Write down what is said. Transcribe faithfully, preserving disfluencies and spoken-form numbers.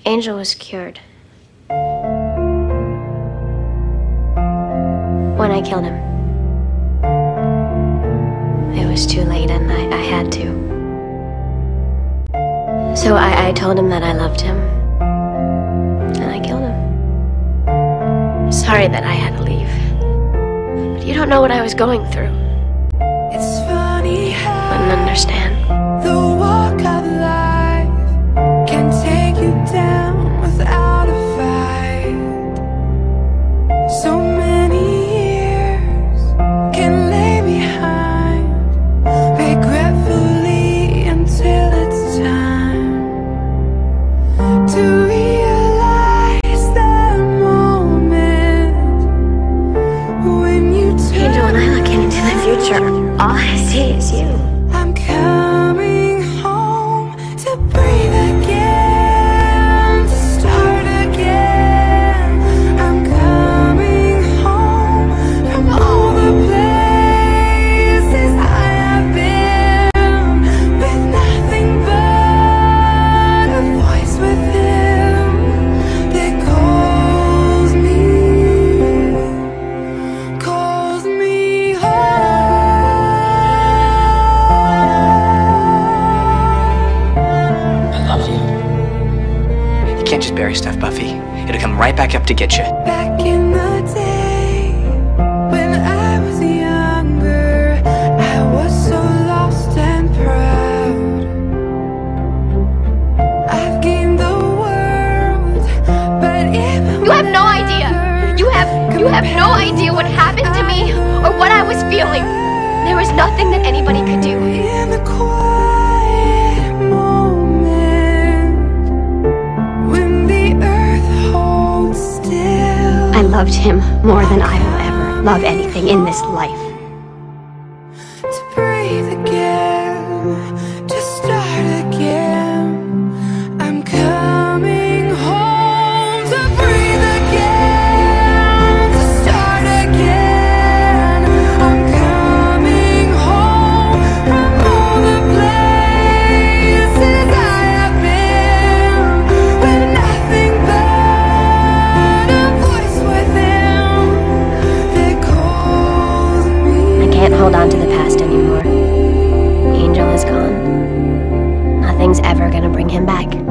Angel was cured. When I killed him. It was too late and I, I had to. So I, I told him that I loved him. And I killed him. Sorry that I had to leave. But you don't know what I was going through. It's funny how Wouldn't understand. the walk of life can take you down without a fight. So many years can lay behind, regretfully, until it's time to realize the moment when you turn. Angel, when I look into the future, all I see is you. I'm coming home to breathe again, to start again. I'm coming home from all the places I have been, with nothing but a voice within that calls me, calls me home. I love you. You can't just bury stuff, Buffy. It'll come right back up to get you. Back in the day, when I was younger, I was so lost and proud. I've gained the world, but even You have no idea. You have you have no idea what happened to me or what I was feeling. There was nothing that anybody could do. in the quiet moment, when the earth holds still. I loved him more than I will ever love anything in this life. To breathe again, to start again. I'm coming home to breathe again, to start again. I'm coming home from all the places I have been, with nothing but a voice within that calls me. I can't hold on to the past anymore. Angel is gone. Nothing's ever gonna bring him back.